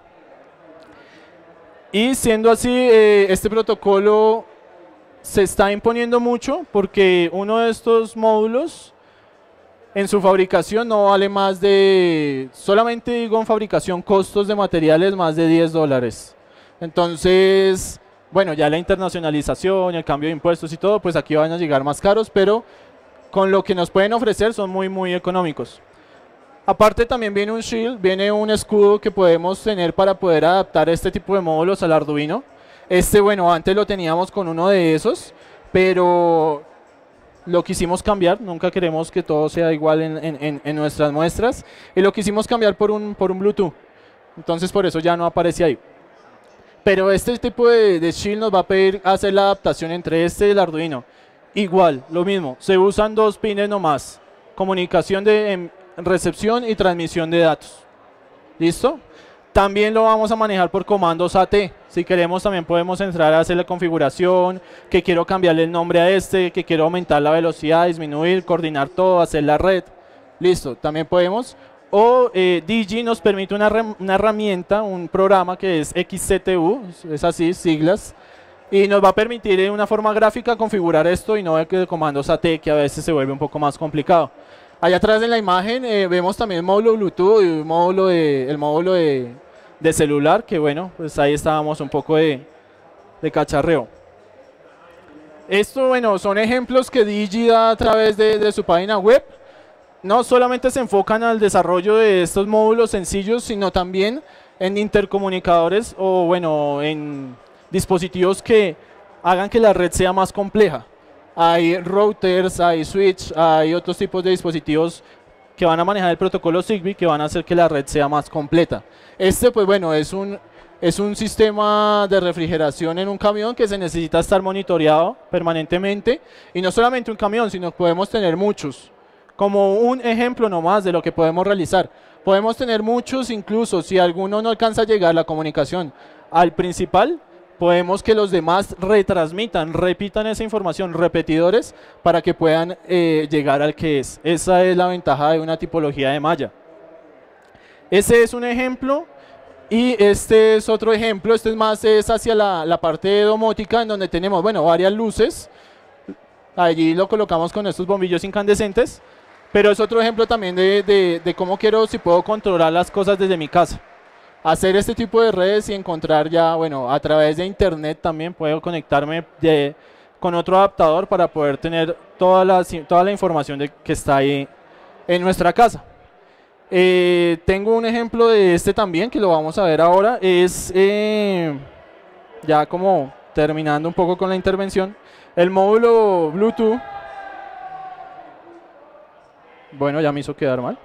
Y siendo así, eh, este protocolo se está imponiendo mucho porque uno de estos módulos en su fabricación no vale más de, solamente digo en fabricación, costos de materiales más de diez dólares. Entonces, bueno, ya la internacionalización, el cambio de impuestos y todo, pues aquí van a llegar más caros, pero con lo que nos pueden ofrecer son muy, muy económicos. Aparte también viene un shield, viene un escudo que podemos tener para poder adaptar este tipo de módulos al Arduino. Este, bueno, antes lo teníamos con uno de esos, pero lo quisimos cambiar, nunca queremos que todo sea igual en, en, en nuestras muestras, y lo quisimos cambiar por un, por un Bluetooth, entonces por eso ya no aparece ahí. Pero este tipo de, de shield nos va a pedir hacer la adaptación entre este y el Arduino. Igual, lo mismo, se usan dos pines nomás, comunicación de em, recepción y transmisión de datos. ¿Listo? También lo vamos a manejar por comandos A T. Si queremos también podemos entrar a hacer la configuración, que quiero cambiarle el nombre a este, que quiero aumentar la velocidad, disminuir, coordinar todo, hacer la red. Listo, también podemos. O eh, Digi nos permite una, una herramienta, un programa que es X C T U, es así, siglas, y nos va a permitir de una forma gráfica configurar esto y no de comandos A T, que a veces se vuelve un poco más complicado. Allá atrás en la imagen eh, vemos también el módulo Bluetooth y el módulo de, el módulo de, de celular, que bueno, pues ahí estábamos un poco de, de cacharreo. Esto, bueno, son ejemplos que Digi da a través de, de su página web. No solamente se enfocan al desarrollo de estos módulos sencillos, sino también en intercomunicadores o, bueno, en dispositivos que hagan que la red sea más compleja. Hay routers, hay switch, hay otros tipos de dispositivos que van a manejar el protocolo Zigbee que van a hacer que la red sea más completa. Este, pues bueno, es un, es un sistema de refrigeración en un camión que se necesita estar monitoreado permanentemente, y no solamente un camión, sino podemos tener muchos. Como un ejemplo nomás de lo que podemos realizar. Podemos tener muchos, incluso si alguno no alcanza a llegar la comunicación al principal, podemos que los demás retransmitan, repitan esa información, repetidores, para que puedan eh, llegar al que es. Esa es la ventaja de una tipología de malla. Ese es un ejemplo, y este es otro ejemplo. Este es más es hacia la, la parte de domótica, en donde tenemos, bueno, varias luces. Allí lo colocamos con estos bombillos incandescentes, pero es otro ejemplo también de, de, de cómo quiero, si puedo controlar las cosas desde mi casa. Hacer este tipo de redes y encontrar ya, bueno, a través de internet también puedo conectarme de, con otro adaptador para poder tener toda la, toda la información de, que está ahí en nuestra casa. Eh, tengo un ejemplo de este también que lo vamos a ver ahora. Es eh, ya como terminando un poco con la intervención, el módulo Bluetooth. Bueno, ya me hizo quedar mal.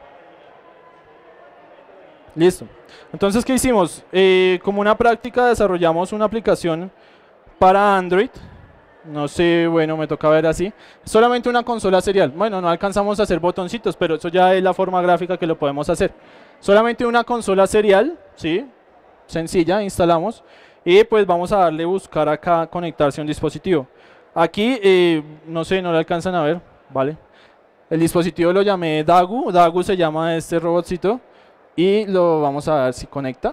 Listo. Entonces, ¿qué hicimos? Eh, como una práctica desarrollamos una aplicación para Android. No sé, bueno, me toca ver así. Solamente una consola serial. Bueno, no alcanzamos a hacer botoncitos, pero eso ya es la forma gráfica que lo podemos hacer. Solamente una consola serial, ¿sí? Sencilla, instalamos. Y pues vamos a darle buscar acá, conectarse a un dispositivo. Aquí, eh, no sé, no lo alcanzan a ver, ¿vale? El dispositivo lo llamé Dagu. Dagu se llama este robotcito. Y lo vamos a ver si conecta.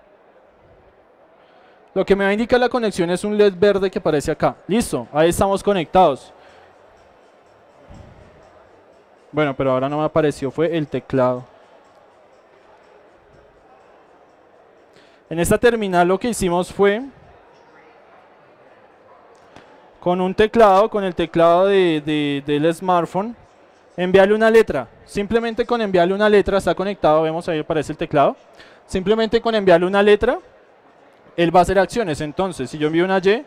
Lo que me va a indicar la conexión es un L E D verde que aparece acá. Listo, ahí estamos conectados. Bueno, pero ahora no me apareció, fue el teclado. En esta terminal lo que hicimos fue, con un teclado, con el teclado de, de, del smartphone, enviarle una letra. Simplemente con enviarle una letra, está conectado, vemos ahí aparece el teclado. Simplemente con enviarle una letra, él va a hacer acciones. Entonces, si yo envío una Y,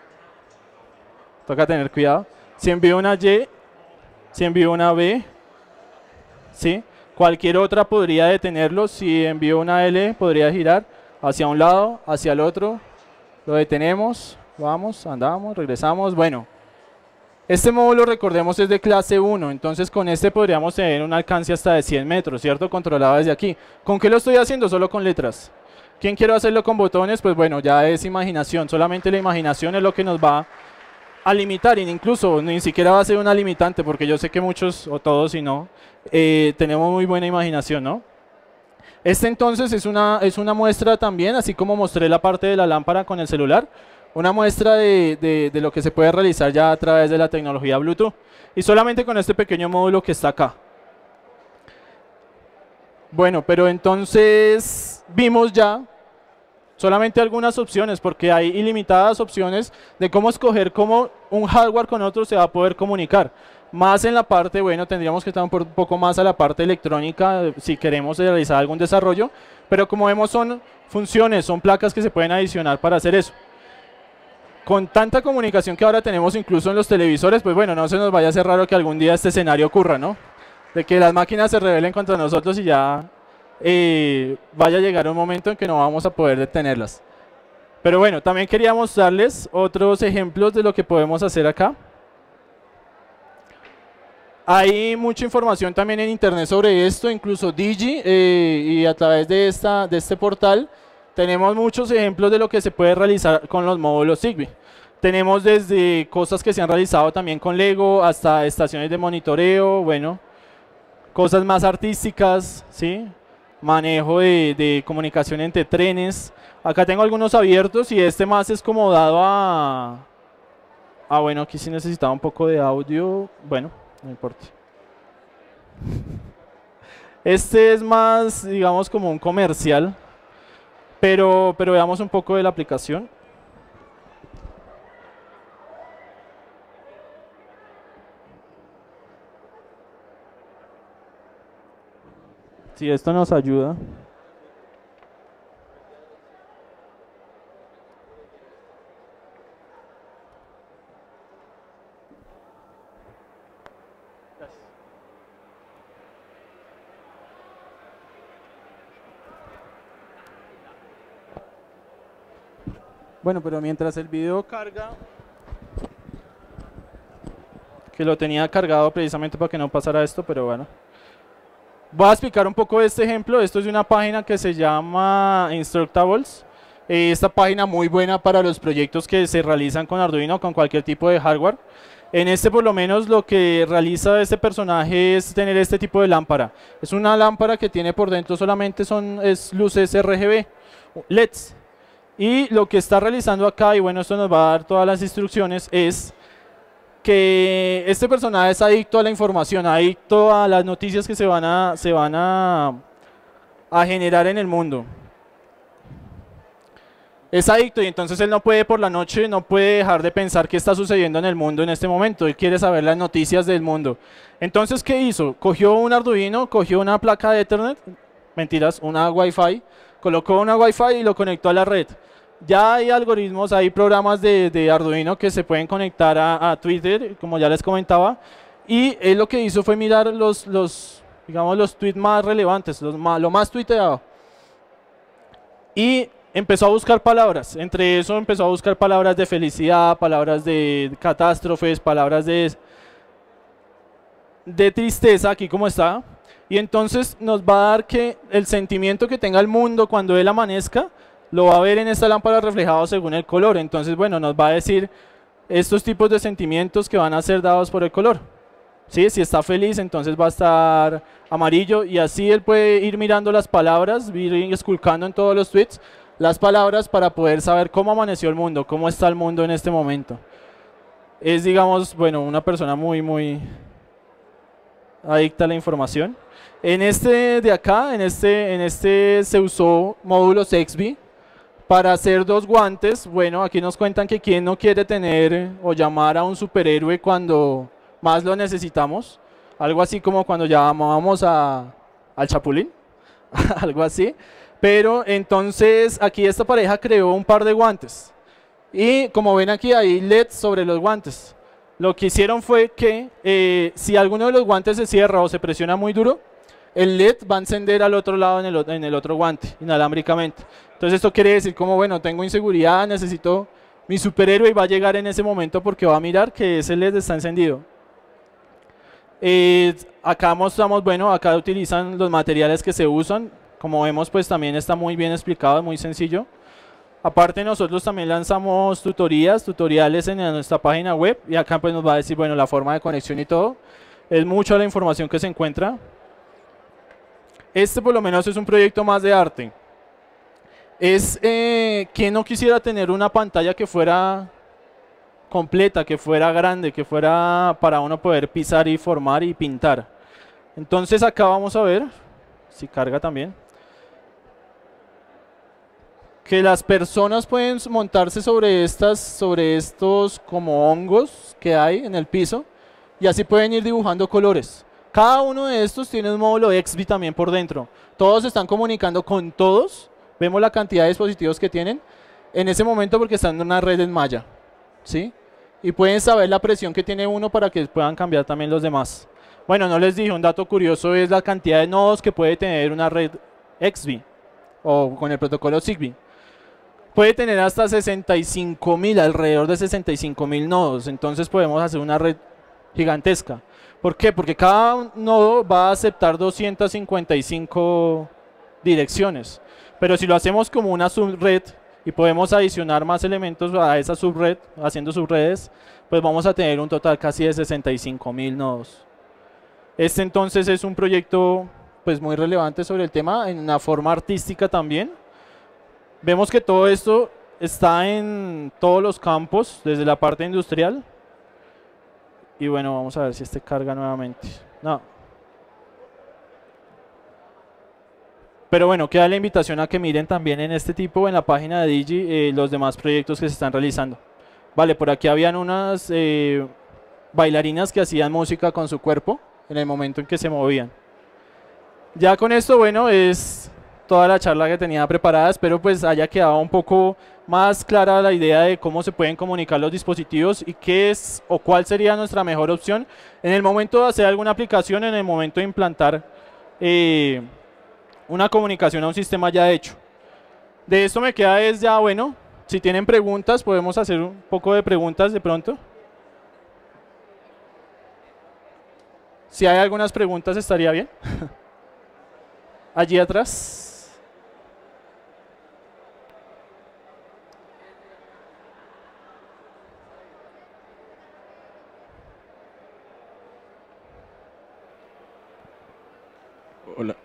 toca tener cuidado. Si envío una Y, si envío una B, ¿sí? Cualquier otra podría detenerlo. Si envío una L, podría girar hacia un lado, hacia el otro. Lo detenemos, vamos, andamos, regresamos. Bueno, este módulo, recordemos, es de clase uno. Entonces, con este podríamos tener un alcance hasta de cien metros, ¿cierto? Controlado desde aquí. ¿Con qué lo estoy haciendo? Solo con letras. ¿Quién quiere hacerlo con botones? Pues bueno, ya es imaginación. Solamente la imaginación es lo que nos va a limitar, y incluso ni siquiera va a ser una limitante, porque yo sé que muchos, o todos, si no, eh, tenemos muy buena imaginación, ¿no? Este entonces es una, es una muestra también, así como mostré la parte de la lámpara con el celular, una muestra de, de, de lo que se puede realizar ya a través de la tecnología Bluetooth, y solamente con este pequeño módulo que está acá. Bueno, pero entonces vimos ya solamente algunas opciones, porque hay ilimitadas opciones de cómo escoger cómo un hardware con otro se va a poder comunicar. Más en la parte, bueno, tendríamos que estar un poco más a la parte electrónica si queremos realizar algún desarrollo, pero como vemos son funciones, son placas que se pueden adicionar para hacer eso. Con tanta comunicación que ahora tenemos incluso en los televisores, pues bueno, no se nos vaya a hacer raro que algún día este escenario ocurra, ¿no? De que las máquinas se rebelen contra nosotros y ya Eh, vaya a llegar un momento en que no vamos a poder detenerlas. Pero bueno, también quería mostrarles otros ejemplos de lo que podemos hacer acá. Hay mucha información también en internet sobre esto, incluso Digi, eh, y a través de, esta, de este portal tenemos muchos ejemplos de lo que se puede realizar con los módulos Zigbee. Tenemos desde cosas que se han realizado también con Lego hasta estaciones de monitoreo, bueno, cosas más artísticas, ¿sí? Manejo de, de comunicación entre trenes. Acá tengo algunos abiertos y este más es como dado a... Ah, bueno, aquí sí necesitaba un poco de audio. Bueno, no importa. Este es más, digamos, como un comercial, pero, pero veamos un poco de la aplicación. Si esto nos ayuda. Bueno, pero mientras el video carga, que lo tenía cargado precisamente para que no pasara esto, pero bueno. Voy a explicar un poco de este ejemplo. Esto es de una página que se llama Instructables. Eh, esta página muy buena para los proyectos que se realizan con Arduino, con cualquier tipo de hardware. En este por lo menos lo que realiza este personaje es tener este tipo de lámpara. Es una lámpara que tiene por dentro solamente son es luces R G B, L E Ds. Y lo que está realizando acá, y bueno, esto nos va a dar todas las instrucciones, es que este personaje es adicto a la información, adicto a las noticias que se van a, se van a, a generar en el mundo. Es adicto y entonces él no puede por la noche, no puede dejar de pensar qué está sucediendo en el mundo en este momento. Él quiere saber las noticias del mundo. Entonces, ¿qué hizo? Cogió un Arduino, cogió una placa de Ethernet, mentiras, una Wi-Fi, colocó una Wi-Fi y lo conectó a la red. Ya hay algoritmos, hay programas de, de Arduino que se pueden conectar a, a Twitter, como ya les comentaba, y él lo que hizo fue mirar los, los digamos, los tweets más relevantes, los más, lo más tuiteado, y empezó a buscar palabras. Entre eso empezó a buscar palabras de felicidad, palabras de catástrofes, palabras de, de tristeza, aquí como está, y entonces nos va a dar que el sentimiento que tenga el mundo cuando él amanezca, lo va a ver en esta lámpara reflejado según el color. Entonces, bueno, nos va a decir estos tipos de sentimientos que van a ser dados por el color. ¿Sí? Si está feliz, entonces va a estar amarillo, y así él puede ir mirando las palabras, ir esculcando en todos los tweets las palabras para poder saber cómo amaneció el mundo, cómo está el mundo en este momento. Es, digamos, bueno, una persona muy, muy adicta a la información. En este de acá, en este, en este se usó módulos Zigbee para hacer dos guantes. Bueno, aquí nos cuentan que quién no quiere tener o llamar a un superhéroe cuando más lo necesitamos. Algo así como cuando llamábamos a, al Chapulín, algo así. Pero entonces aquí esta pareja creó un par de guantes. Y como ven aquí hay L E Ds sobre los guantes. Lo que hicieron fue que eh, si alguno de los guantes se cierra o se presiona muy duro, el L E D va a encender al otro lado en el, en el otro guante, inalámbricamente. Entonces esto quiere decir como, bueno, tengo inseguridad, necesito mi superhéroe y va a llegar en ese momento porque va a mirar que ese L E D está encendido. Eh, acá mostramos, bueno, acá utilizan los materiales que se usan. Como vemos, pues también está muy bien explicado, muy sencillo. Aparte nosotros también lanzamos tutorías, tutoriales en nuestra página web y acá pues nos va a decir, bueno, la forma de conexión y todo. Es mucha la información que se encuentra. Este por lo menos es un proyecto más de arte. Es, eh, ¿quién no quisiera tener una pantalla que fuera completa, que fuera grande, que fuera para uno poder pisar y formar y pintar? Entonces acá vamos a ver, si carga también, que las personas pueden montarse sobre estas, sobre estos como hongos que hay en el piso y así pueden ir dibujando colores. Cada uno de estos tiene un módulo X B I también por dentro. Todos se están comunicando con todos. Vemos la cantidad de dispositivos que tienen en ese momento porque están en una red en malla, ¿sí? Y pueden saber la presión que tiene uno para que puedan cambiar también los demás. Bueno, no les dije, un dato curioso es la cantidad de nodos que puede tener una red X B I o con el protocolo Zigbee. Puede tener hasta sesenta y cinco mil, alrededor de sesenta y cinco mil nodos, entonces podemos hacer una red gigantesca. ¿Por qué? Porque cada nodo va a aceptar doscientas cincuenta y cinco direcciones, pero si lo hacemos como una subred y podemos adicionar más elementos a esa subred, haciendo subredes, pues vamos a tener un total casi de sesenta y cinco mil nodos. Este entonces es un proyecto pues muy relevante sobre el tema, en una forma artística también. Vemos que todo esto está en todos los campos, desde la parte industrial. Y bueno, vamos a ver si este carga nuevamente. No. Pero bueno, queda la invitación a que miren también en este tipo, en la página de Digi, eh, los demás proyectos que se están realizando. Vale, por aquí habían unas eh, bailarinas que hacían música con su cuerpo en el momento en que se movían. Ya con esto, bueno, es toda la charla que tenía preparada. Espero pues haya quedado un poco más clara la idea de cómo se pueden comunicar los dispositivos y qué es o cuál sería nuestra mejor opción en el momento de hacer alguna aplicación, en el momento de implantar eh, una comunicación a un sistema ya hecho. De esto me queda es ya, bueno, si tienen preguntas, podemos hacer un poco de preguntas de pronto. Si hay algunas preguntas estaría bien. Allí atrás. Hola.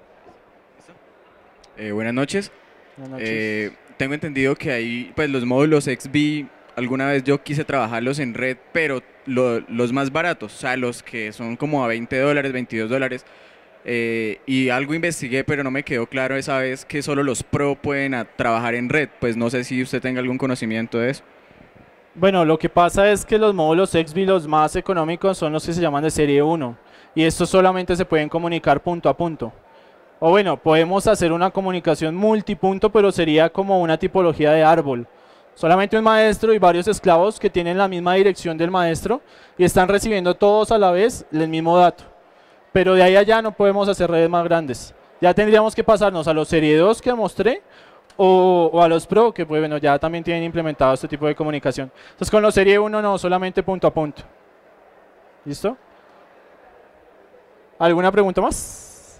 Eh, buenas noches. Buenas noches. Eh, tengo entendido que hay pues los módulos X B I, alguna vez yo quise trabajarlos en red, pero lo- los más baratos, o sea, los que son como a veinte dólares, veintidós dólares. Eh, y algo investigué, pero no me quedó claro esa vez que solo los pro pueden a- trabajar en red. Pues no sé si usted tenga algún conocimiento de eso. Bueno, lo que pasa es que los módulos X B I, los más económicos, son los que se llaman de serie uno. Y estos solamente se pueden comunicar punto a punto. O bueno, podemos hacer una comunicación multipunto, pero sería como una tipología de árbol. Solamente un maestro y varios esclavos que tienen la misma dirección del maestro y están recibiendo todos a la vez el mismo dato. Pero de ahí a allá no podemos hacer redes más grandes. Ya tendríamos que pasarnos a los serie dos que mostré o, o a los pro, que pues, bueno, ya también tienen implementado este tipo de comunicación. Entonces con los serie uno no, solamente punto a punto. ¿Listo? ¿Alguna pregunta más?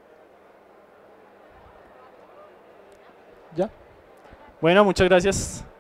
¿Ya? Bueno, muchas gracias.